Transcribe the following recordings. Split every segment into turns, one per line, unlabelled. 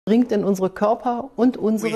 dringt in unsere Körper und unsere.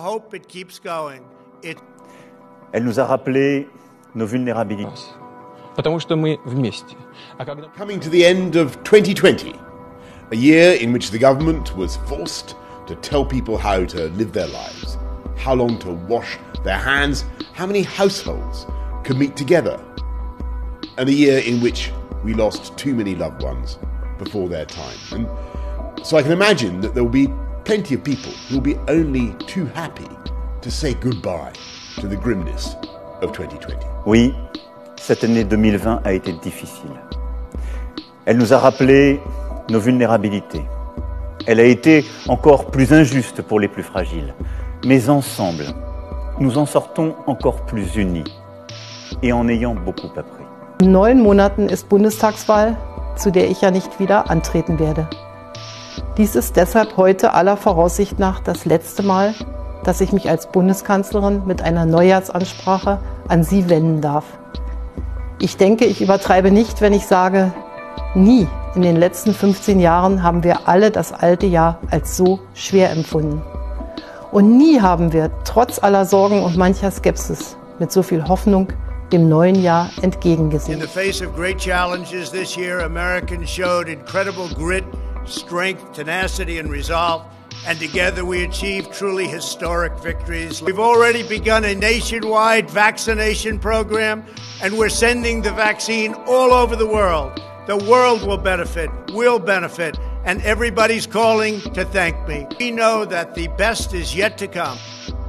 Elle nous a rappelé nos vulnérabilités.
Потому что мы вместе.
Coming to the end of 2020, a year in which the government was forced to tell people how to live their lives, how long to wash their hands, how many households could meet together, and a year in which we lost too many loved ones before their time. And so I can imagine that there will be plenty of people who will be only too happy to say goodbye to the grimness of 2020.
Oui, cette année 2020 a été difficile. Elle nous a rappelé nos vulnérabilités. Elle a été encore plus injuste pour les plus fragiles. Mais ensemble, nous en sortons encore plus unis et en ayant beaucoup appris.
In 9 Monaten ist Bundestagswahl, zu der ich ja nicht wieder antreten werde. Dies ist deshalb heute aller Voraussicht nach das letzte Mal, dass ich mich als Bundeskanzlerin mit einer Neujahrsansprache an Sie wenden darf. Ich denke, ich übertreibe nicht, wenn ich sage, nie in den letzten 15 Jahren haben wir alle das alte Jahr als so schwer empfunden. Und nie haben wir trotz aller Sorgen und mancher Skepsis mit so viel Hoffnung dem neuen Jahr entgegengesehen.
In the face of great challenges this year, Americans showed incredible grit, strength, tenacity and resolve, and together we achieved truly historic victories. We've already begun a nationwide vaccination program, and we're sending the vaccine all over the world. The world will benefit, and everybody's calling to thank me. We know that the best is yet to come.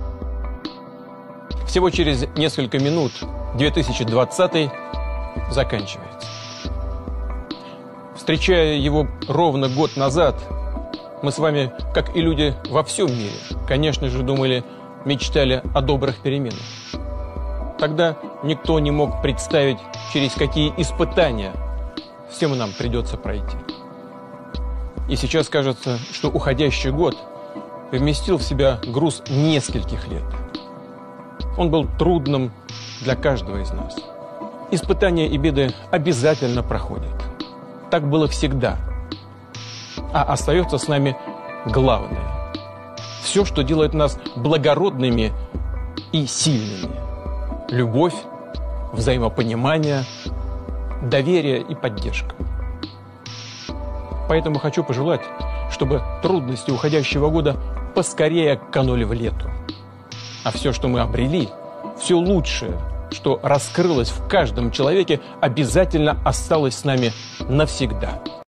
Всего через несколько минут 2020 заканчивается. Встречая его ровно год назад, мы с вами, как и люди во всем мире, конечно же, мечтали о добрых переменах. Тогда никто не мог представить, через какие испытания всем нам придется пройти. И сейчас кажется, что уходящий год вместил в себя груз нескольких лет. Он был трудным для каждого из нас. Испытания и беды обязательно проходят. Так было всегда. А остается с нами главное. Все, что делает нас благородными и сильными. Любовь, взаимопонимание, доверие и поддержка. Поэтому хочу пожелать, чтобы трудности уходящего года поскорее канули в лету. А все, что мы обрели, все лучшее, что раскрылось в каждом человеке, обязательно осталось с нами навсегда.